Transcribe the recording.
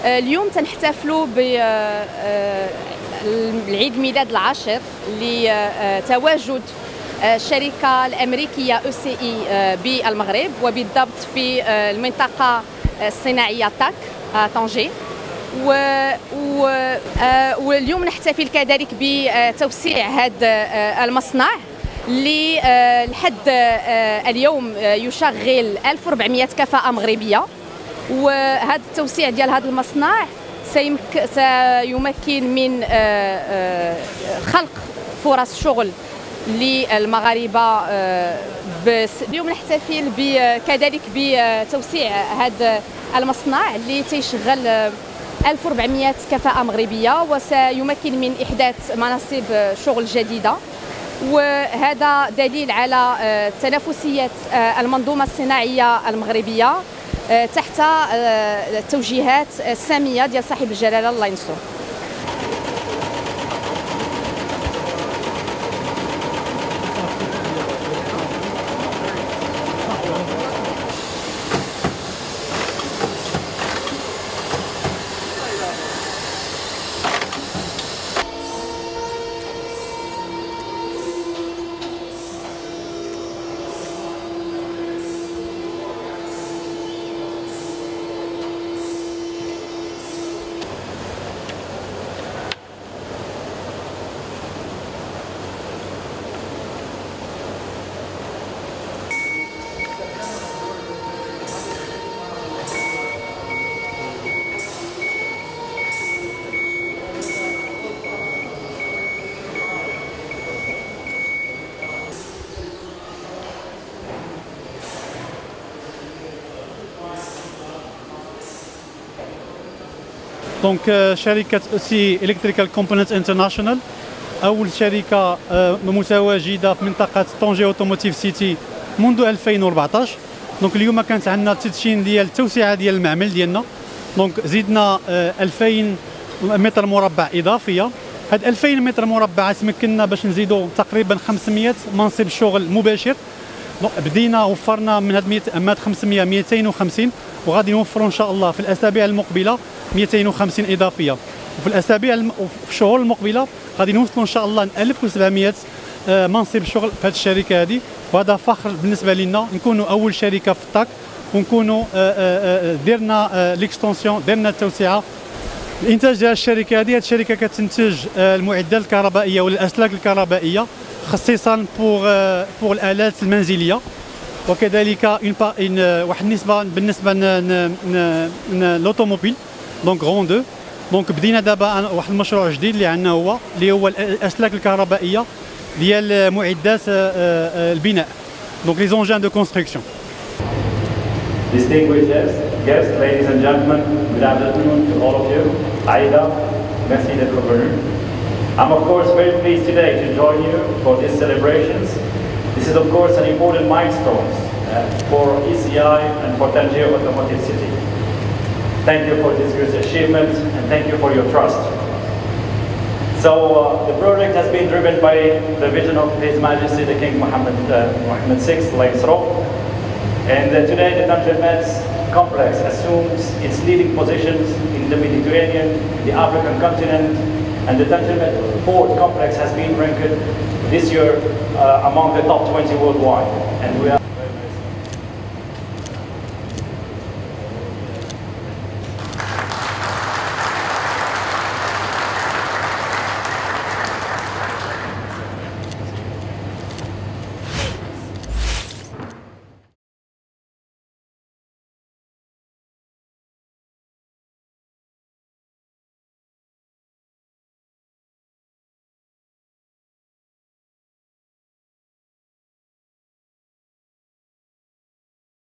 اليوم تنحتفلوا بالعيد الميلاد العاشر لتواجد الشركة الأمريكية ECI بالمغرب، وبالضبط في المنطقة الصناعية تاك طنجة. واليوم نحتفل كذلك بتوسيع هذا المصنع اللي لحد اليوم يشغل 1400 كفاءة مغربية. وهذا التوسيع ديال هذا المصنع سيمكن من خلق فرص شغل للمغاربة. اليوم نحتفل كذلك بتوسيع هذا المصنع اللي تيشغل 1400 كفاءة مغربية، وسيمكن من إحداث مناصب شغل جديدة. وهذا دليل على تنافسية المنظومة الصناعية المغربية تحت التوجيهات السامية ديال صاحب الجلالة الله ينصرو. دونك شركة ECI Electrical Components International أول شركة متواجدة في منطقة طنجة أوتوموتيف سيتي منذ 2014. دونك اليوم كانت عندنا تدشين ديال التوسعة ديال المعمل ديالنا. دونك زدنا 2000 متر مربع إضافية. هاد 2000 متر مربع تمكننا باش نزيدوا تقريبا 500 منصب شغل مباشر. بدينا وفرنا من هاد 500 250، وغادي نوفروا ان شاء الله في الاسابيع المقبله 250 اضافيه، وفي الاسابيع في الشهور المقبله غادي نوصلوا ان شاء الله 1700 منصب شغل في هذه الشركه هذه. وهذا فخر بالنسبه لنا نكونوا اول شركه في الطاك، ونكونوا درنا ليكستونسيون، درنا التوسعه. الانتاج ديال الشركه هذه الشركه كتنتج المعدات الكهربائيه والاسلاك الكهربائيه خصيصا بور الالات المنزليه، وكذلك واحد النسبه بالنسبه للوطوموبيل دونك غون دو. دونك بدينا دابا واحد المشروع جديد اللي عندنا هو الاسلاك الكهربائيه ديال معدات البناء، دونك لي زونجان دو كونستركسيون. Distinguished guests, ladies and gentlemen, good afternoon to all of you. Aida, merci d'être venu. I'm of course very pleased today to join you for these celebrations. This is of course an important milestone for ECI and for Tangier Automotive City. Thank you for this great achievement and thank you for your trust. So the project has been driven by the vision of His Majesty the King Mohammed VI, and today the Tangier Met complex assumes its leading positions in the Mediterranean, the African continent, and the Tangier Met Port complex has been ranked this year among the top 20 worldwide. And we are